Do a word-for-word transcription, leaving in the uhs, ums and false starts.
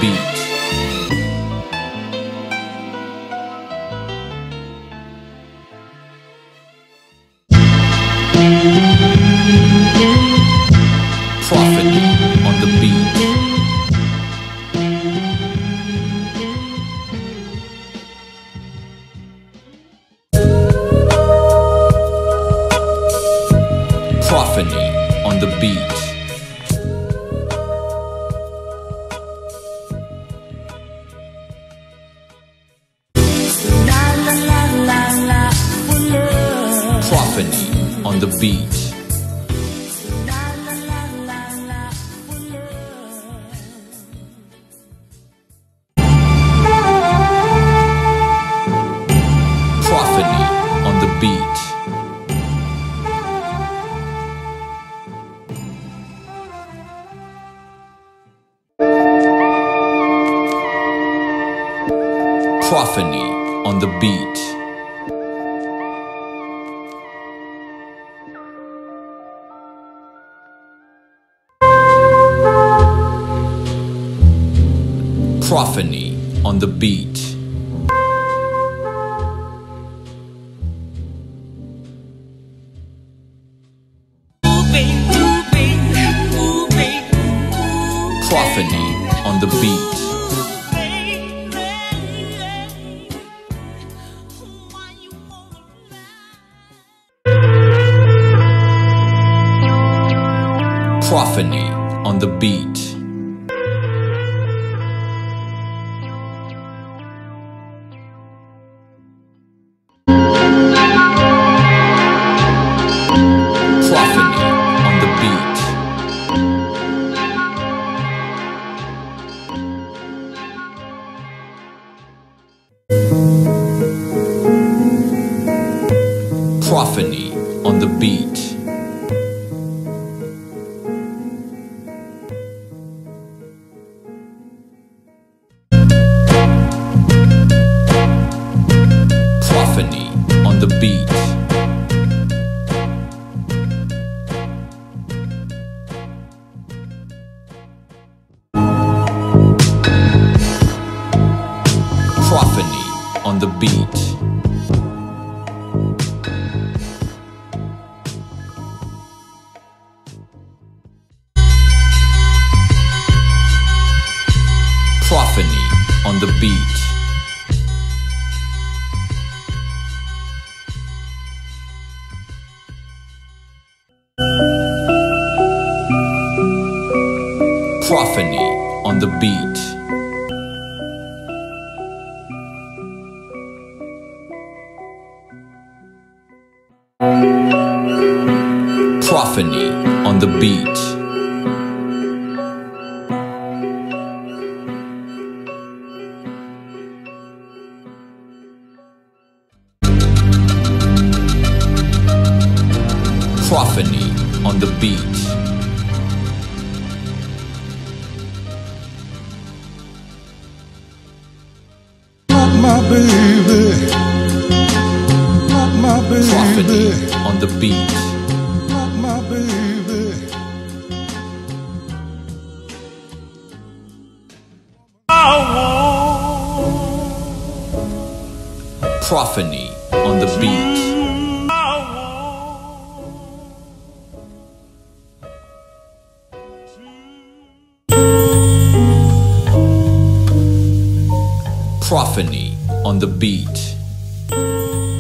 beat. Proffeny on the beat. Proffeny on the beat. Proffeny on the beat. Proffeny on the beat. Proffeny on the beat. Proffeny on the beat. Proffeny on the beat. Proffeny on the beat. Proffeny on the beat. Proffeny on the beat. Proffeny on the beat. Proffeny on the beat. Proffeny on the beat. Proffeny on the beat. Proffeny on the beat. Proffeny on the beat. Not my baby, not my baby. Proffeny on the beat. Not my baby. Proffeny on the beat. Proffeny on the beat.